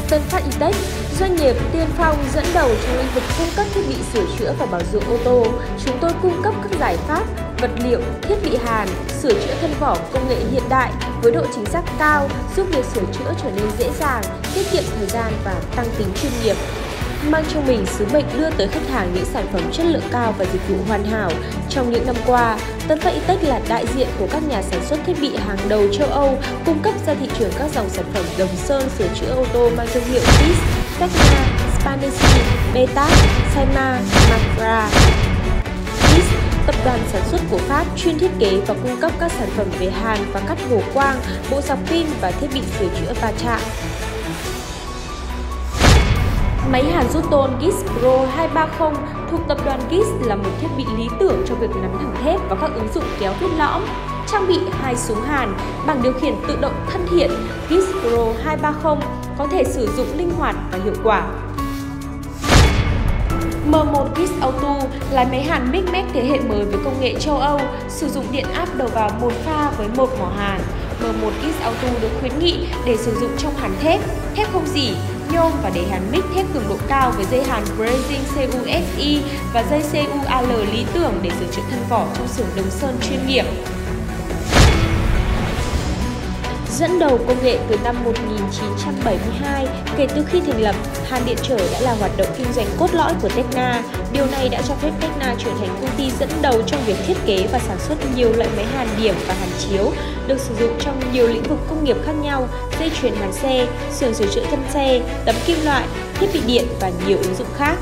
Tân Phát E-Tech, doanh nghiệp tiên phong dẫn đầu trong lĩnh vực cung cấp thiết bị sửa chữa và bảo dưỡng ô tô. Chúng tôi cung cấp các giải pháp, vật liệu, thiết bị hàn, sửa chữa thân vỏ công nghệ hiện đại với độ chính xác cao, giúp việc sửa chữa trở nên dễ dàng, tiết kiệm thời gian và tăng tính chuyên nghiệp. Mang trong mình sứ mệnh đưa tới khách hàng những sản phẩm chất lượng cao và dịch vụ hoàn hảo. Trong những năm qua, Tân Phát E-Tech là đại diện của các nhà sản xuất thiết bị hàng đầu châu Âu, cung cấp ra thị trường các dòng sản phẩm đồng sơn sửa chữa ô tô mang thương hiệu Giz, Tecna, Spanesi, Beta, Saina, Macra. Giz, tập đoàn sản xuất của Pháp chuyên thiết kế và cung cấp các sản phẩm về hàn và cắt hồ quang, bộ sạc pin và thiết bị sửa chữa va chạm. Máy hàn rút tôn Giz Pro 230 thuộc tập đoàn Giz là một thiết bị lý tưởng cho việc nắn thẳng thép và các ứng dụng kéo vết lõm. Trang bị 2 súng hàn, bảng điều khiển tự động thân thiện, Giz Pro 230 có thể sử dụng linh hoạt và hiệu quả. M1 Giz Auto là máy hàn Mixmax thế hệ mới với công nghệ châu Âu, sử dụng điện áp đầu vào một pha với một mỏ hàn. M1 Giz Auto được khuyến nghị để sử dụng trong hàn thép, thép không rỉ, nhôm và để hàn mix thép cường độ cao với dây hàn brazing CUSI và dây CUAL lý tưởng để sửa chữa thân vỏ trong xưởng đồng sơn chuyên nghiệp. Dẫn đầu công nghệ từ năm 1972, kể từ khi thành lập, hàn điện trở đã là hoạt động kinh doanh cốt lõi của Tecna. Điều này đã cho phép Tecna trở thành công ty dẫn đầu trong việc thiết kế và sản xuất nhiều loại máy hàn điểm và hàn chiếu, được sử dụng trong nhiều lĩnh vực công nghiệp khác nhau, dây chuyền hàn xe, xưởng sửa chữa thân xe, tấm kim loại, thiết bị điện và nhiều ứng dụng khác.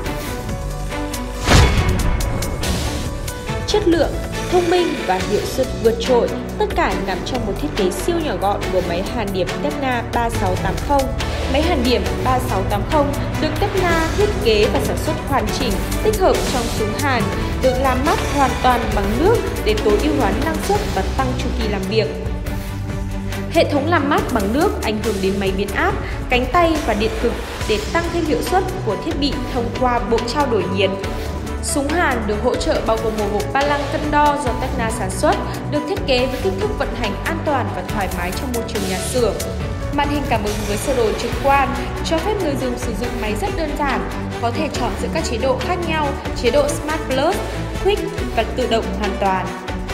Chất lượng, thông minh và hiệu suất vượt trội, tất cả nằm trong một thiết kế siêu nhỏ gọn của máy hàn điểm Tecna 3680. Máy hàn điểm 3680 được Tecna thiết kế và sản xuất hoàn chỉnh, tích hợp trong súng hàn, được làm mát hoàn toàn bằng nước để tối ưu hóa năng suất và tăng chu kỳ làm việc. Hệ thống làm mát bằng nước ảnh hưởng đến máy biến áp, cánh tay và điện cực để tăng thêm hiệu suất của thiết bị thông qua bộ trao đổi nhiệt. Súng hàn được hỗ trợ bao gồm một hộp ba lăng cân đo do Tecna sản xuất, được thiết kế với kích thước vận hành an toàn và thoải mái trong môi trường nhà xưởng. Màn hình cảm ứng với sơ đồ trực quan cho phép người dùng sử dụng máy rất đơn giản, có thể chọn giữa các chế độ khác nhau, chế độ Smart Plus, Quick và tự động hoàn toàn.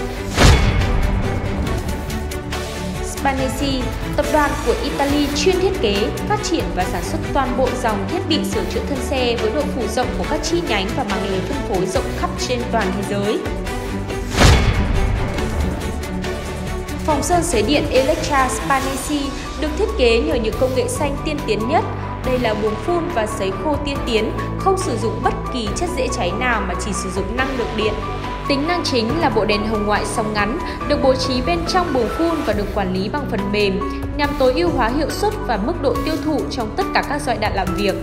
Spanesi, tập đoàn của Italy chuyên thiết kế, phát triển và sản xuất toàn bộ dòng thiết bị sửa chữa thân xe với độ phủ rộng của các chi nhánh và mạng lưới phân phối rộng khắp trên toàn thế giới. Phòng sơn sấy điện Electra Spanesi được thiết kế nhờ những công nghệ xanh tiên tiến nhất. Đây là buồng phun và sấy khô tiên tiến, không sử dụng bất kỳ chất dễ cháy nào mà chỉ sử dụng năng lượng điện. Tính năng chính là bộ đèn hồng ngoại sóng ngắn, được bố trí bên trong buồng phun và được quản lý bằng phần mềm, nhằm tối ưu hóa hiệu suất và mức độ tiêu thụ trong tất cả các giai đoạn làm việc.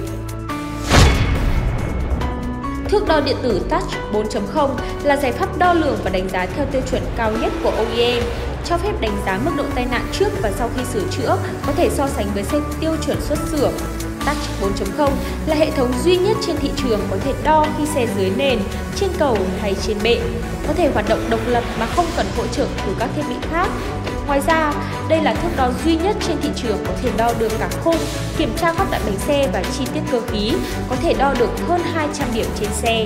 Thước đo điện tử Touch 4.0 là giải pháp đo lường và đánh giá theo tiêu chuẩn cao nhất của OEM, cho phép đánh giá mức độ tai nạn trước và sau khi sửa chữa, có thể so sánh với xe tiêu chuẩn xuất xưởng. Touch 4.0 là hệ thống duy nhất trên thị trường có thể đo khi xe dưới nền, trên cầu hay trên bệ, có thể hoạt động độc lập mà không cần hỗ trợ từ các thiết bị khác. Ngoài ra, đây là thước đo duy nhất trên thị trường có thể đo được cả khung, kiểm tra các đoạn bánh xe và chi tiết cơ khí, có thể đo được hơn 200 điểm trên xe.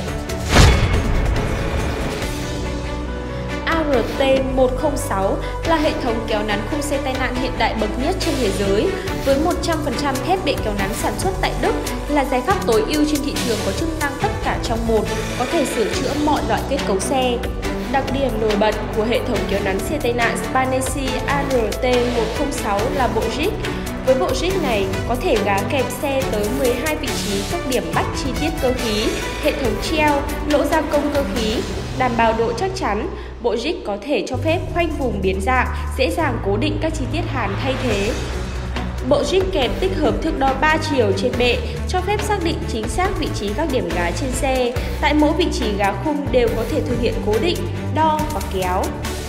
ART106 là hệ thống kéo nắn khung xe tai nạn hiện đại bậc nhất trên thế giới. Với 100% thép bệ kéo nắn sản xuất tại Đức, là giải pháp tối ưu trên thị trường có chức năng tất cả trong một, có thể sửa chữa mọi loại kết cấu xe. Đặc điểm nổi bật của hệ thống kéo nắn xe tai nạn Spanesi ART106 là bộ jig. Với bộ jig này, có thể gá kèm xe tới 12 vị trí các điểm bắt chi tiết cơ khí, hệ thống treo, lỗ gia công cơ khí, đảm bảo độ chắc chắn. Bộ jig có thể cho phép khoanh vùng biến dạng, dễ dàng cố định các chi tiết hàn thay thế. Bộ jig kèm tích hợp thước đo 3 chiều trên bệ, cho phép xác định chính xác vị trí các điểm gá trên xe. Tại mỗi vị trí gá khung đều có thể thực hiện cố định, đo và kéo.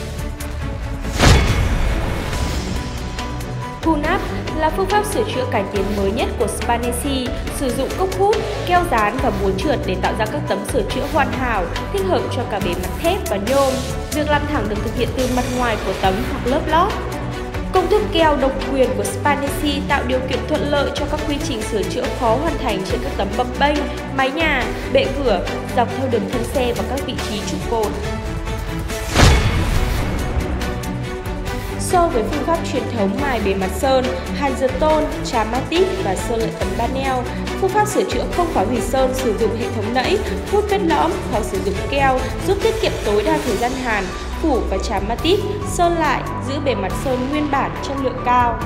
Pull-up là phương pháp sửa chữa cải tiến mới nhất của Spanesi, sử dụng cốc hút, keo dán và búa trượt để tạo ra các tấm sửa chữa hoàn hảo, thích hợp cho cả bề mặt thép và nhôm. Việc làm thẳng được thực hiện từ mặt ngoài của tấm hoặc lớp lót. Công thức keo độc quyền của Spanecy tạo điều kiện thuận lợi cho các quy trình sửa chữa khó hoàn thành trên các tấm bập bênh, mái nhà, bệ cửa, dọc theo đường thân xe và các vị trí trụ cột. So với phương pháp truyền thống mài bề mặt sơn, Hanserton, tràm Matic và sơn lại tấm panel, phương pháp sửa chữa không phá hủy sơn sử dụng hệ thống nẫy, hút vết lõm hoặc sử dụng keo giúp tiết kiệm tối đa thời gian hàn, phủ và tràm Matic, sơn lại, giữ bề mặt sơn nguyên bản, chất lượng cao.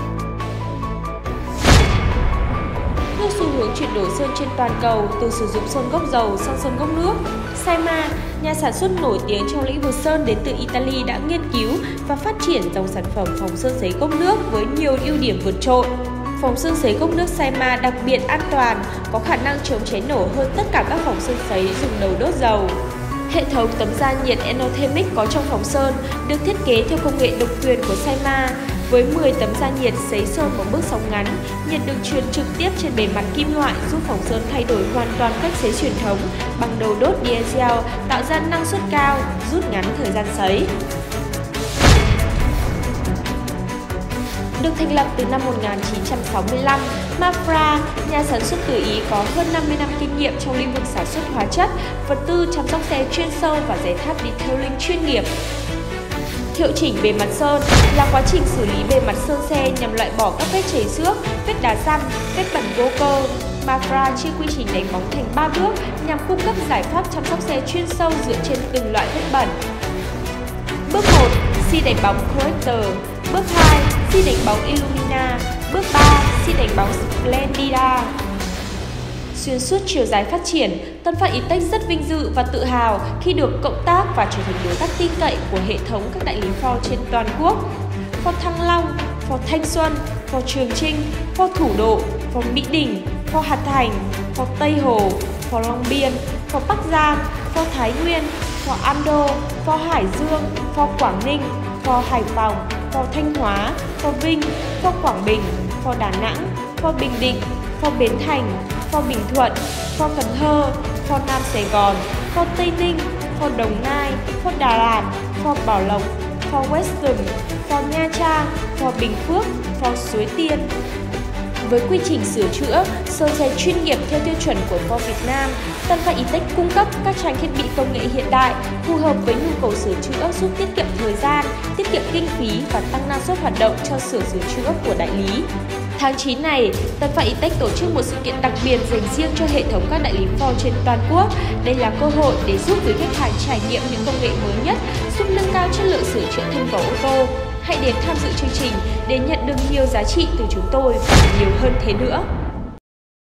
Theo xu hướng chuyển đổi sơn trên toàn cầu từ sử dụng sơn gốc dầu sang sơn gốc nước, Saima, nhà sản xuất nổi tiếng trong lĩnh vực sơn đến từ Italy đã nghiên cứu và phát triển dòng sản phẩm phòng sơn sấy gốc nước với nhiều ưu điểm vượt trội. Phòng sơn sấy gốc nước Saima đặc biệt an toàn, có khả năng chống cháy nổ hơn tất cả các phòng sơn sấy dùng đầu đốt dầu. Hệ thống tấm da nhiệt Enothermic có trong phòng sơn được thiết kế theo công nghệ độc quyền của Saima. Với 10 tấm da nhiệt sấy sơn bằng bước sóng ngắn, nhiệt được truyền trực tiếp trên bề mặt kim loại giúp phòng sơn thay đổi hoàn toàn cách sấy truyền thống bằng đầu đốt diesel, tạo ra năng suất cao, rút ngắn thời gian sấy. Được thành lập từ năm 1965, Mafra, nhà sản xuất từ Ý có hơn 50 năm kinh nghiệm trong lĩnh vực sản xuất hóa chất, vật tư chăm sóc xe chuyên sâu và giải pháp detailing chuyên nghiệp. Hiệu chỉnh bề mặt sơn là quá trình xử lý bề mặt sơn xe nhằm loại bỏ các vết chảy xước, vết đá dăm, vết bẩn vô cơ. Mafra chia quy trình đánh bóng thành 3 bước nhằm cung cấp giải pháp chăm sóc xe chuyên sâu dựa trên từng loại vết bẩn. Bước 1. Xi đánh bóng Corrector. Bước 2. Xi đánh bóng Illumina. Bước 3. Xi đánh bóng Splendida. Xuyên suốt chiều dài phát triển, Tân Phát E-Tech rất vinh dự và tự hào khi được cộng tác và trở thành đối tác tin cậy của hệ thống các đại lý Ford trên toàn quốc. Ford Thăng Long, Ford Thanh Xuân, Ford Trường Trinh, Ford Thủ Độ, Ford Mỹ Đình, Ford Hà Thành, Ford Tây Hồ, Ford Long Biên, Ford Bắc Giang, Ford Thái Nguyên, Ford Ando, Ford Hải Dương, Ford Quảng Ninh, Ford Hải Phòng, Ford Thanh Hóa, Ford Vinh, Ford Quảng Bình, Ford Đà Nẵng, Ford Bình Định, Ford Bến Thành, Ford Bình Thuận, Ford Cần Thơ, Ford Nam Sài Gòn, Ford Tây Ninh, Ford Đồng Nai, Ford Đà Lạt, Ford Bảo Lộc, Ford Western, Ford Nha Trang, Ford Bình Phước, Ford Suối Tiên. Với quy trình sửa chữa, sơn xe chuyên nghiệp theo tiêu chuẩn của Ford Việt Nam, Tân Phát E-Tech cung cấp các trang thiết bị công nghệ hiện đại phù hợp với nhu cầu sửa chữa giúp tiết kiệm thời gian, tiết kiệm kinh phí và tăng năng suất hoạt động cho sửa chữa của đại lý. Tháng 9 này, Tân Phát E-Tech tổ chức một sự kiện đặc biệt dành riêng cho hệ thống các đại lý Ford trên toàn quốc. Đây là cơ hội để giúp quý khách hàng trải nghiệm những công nghệ mới nhất, giúp nâng cao chất lượng sửa chữa thân vỏ ô tô. Hãy đến tham dự chương trình để nhận được nhiều giá trị từ chúng tôi và nhiều hơn thế nữa.